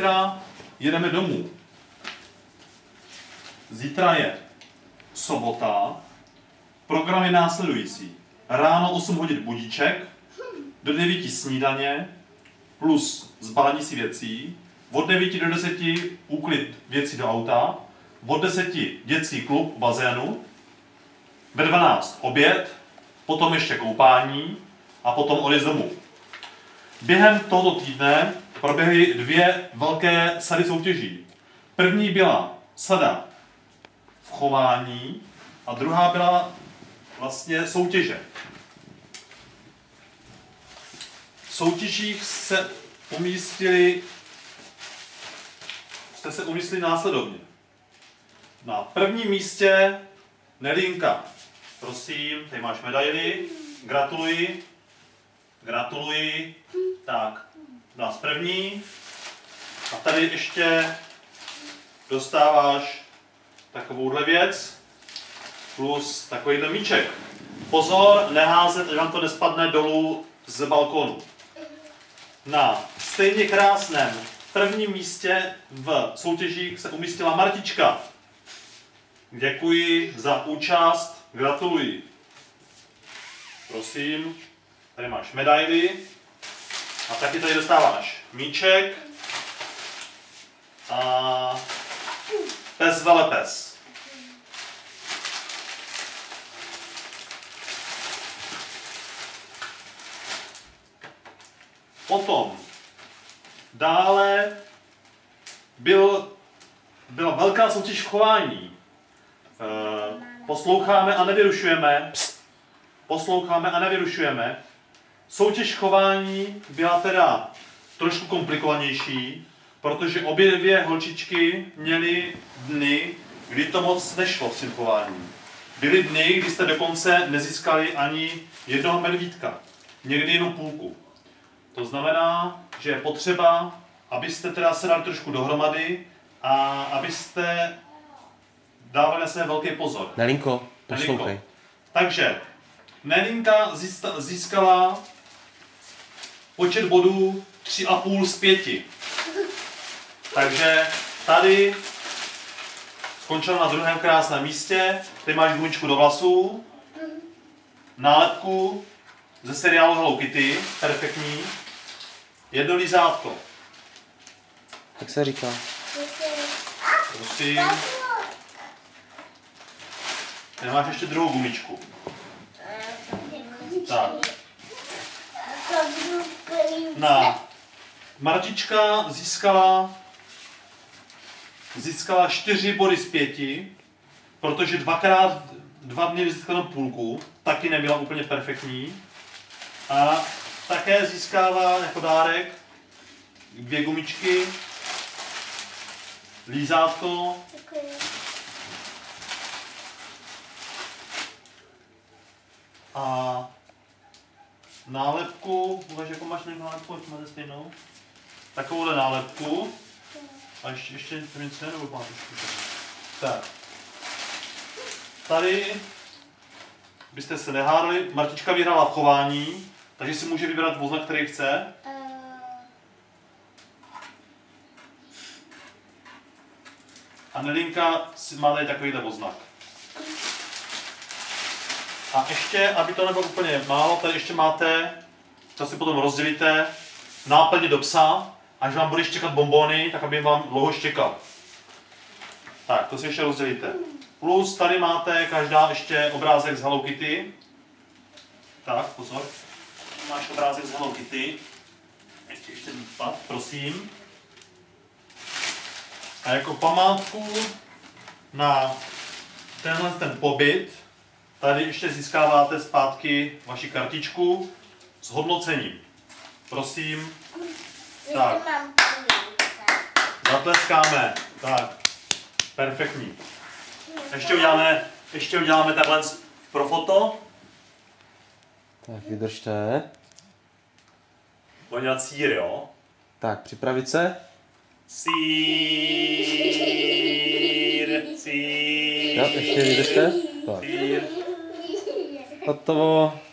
Zítra jedeme domů. Zítra je sobota. Program je následující. Ráno 8 hodin budíček, do 9 snídaně, plus zbalení si věcí, od 9 do 10 úklid věcí do auta, od 10 dětský klub v bazénu, ve 12 oběd, potom ještě koupání a potom odjezd domů. Během tohoto týdne proběhly dvě velké sady soutěží. První byla sada v chování a druhá byla vlastně soutěže. V soutěžích jste se umístili následovně. Na prvním místě Nelinka. Prosím, tady máš medaili. Gratuluji. Gratuluji. Tak, nás první. A tady ještě dostáváš takovouhle věc plus takovýhle míček. Pozor, neházet, ať vám to nespadne dolů z balkonu. Na stejně krásném prvním místě v soutěžích se umístila Martička. Děkuji za účast, gratuluji. Prosím, tady máš medaily a taky tady dostáváš míček a pes velepes. Potom dále byla velká soutěž v chování. Posloucháme a nevyrušujeme. Posloucháme a nevyrušujeme. Soutěž chování byla teda trošku komplikovanější, protože obě dvě holčičky měly dny, kdy to moc nešlo s tím chováním. Byly dny, kdy jste dokonce nezískali ani jednoho medvídka. Někdy jenom půlku. To znamená, že je potřeba, abyste teda se dali trošku dohromady a abyste dávali na sebe velký pozor. Nelinko, poslouchej. Takže Nelinka získala počet bodů 3,5 z 5. Takže tady skončila na druhém krásném místě. Tady máš gumičku do vlasů, nálepku ze seriálu Hello Kitty, perfektní, jedno lízátko. Jak se říká? Prosím. Tady máš ještě druhou gumičku. Tak. Martička získala 4 body z 5, protože dvakrát 2 dny získala půlku, taky nebyla úplně perfektní. A také získává jako dárek 2 gumičky, lízátko. A nálepku, uvaž, jako máš nálepku, jak máte stejnou? Takovouhle nálepku. A ještě něco nebo máte ještě. Tak. Tady byste se nehádali. Martička vyhrála v chování, takže si může vybrat voznak, který chce. A Nelinka má tady takovýhle voznak. A ještě, aby to nebylo úplně málo, tady ještě máte, to si potom rozdělíte, náplně do psa, až vám budeš čekat bonbony, tak aby vám dlouho štěkal. Tak, to si ještě rozdělíte. Plus tady máte každá ještě obrázek z Hello Kitty. Tak, pozor. Máš obrázek z Hello Kitty. Ještě výpad, prosím. A jako památku na ten pobyt, tady ještě získáváte zpátky vaši kartičku s hodnocením. Prosím. Tak. Zatleskáme. Tak. Perfektní. Ještě uděláme takhle pro foto. Tak, vydržte. Budeme dělat sír, jo? Tak, připravit se. Sír. Jo, ještě vydržte. Tak. Sír. Hotovo.